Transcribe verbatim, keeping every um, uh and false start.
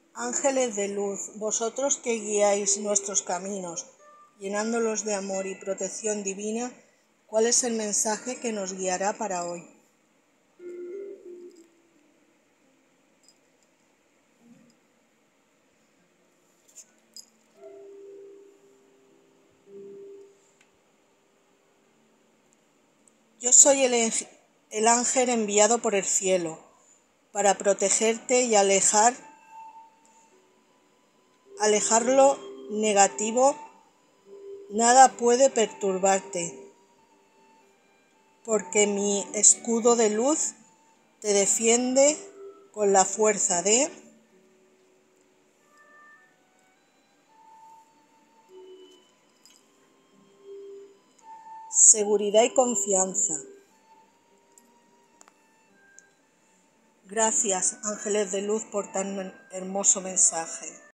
Ángeles de luz, vosotros que guiáis nuestros caminos, llenándolos de amor y protección divina, ¿cuál es el mensaje que nos guiará para hoy? Yo soy el, el ángel enviado por el cielo para protegerte y alejar, alejar lo negativo. Nada puede perturbarte, porque mi escudo de luz te defiende con la fuerza de seguridad y confianza. Gracias, ángeles de luz, por tan hermoso mensaje.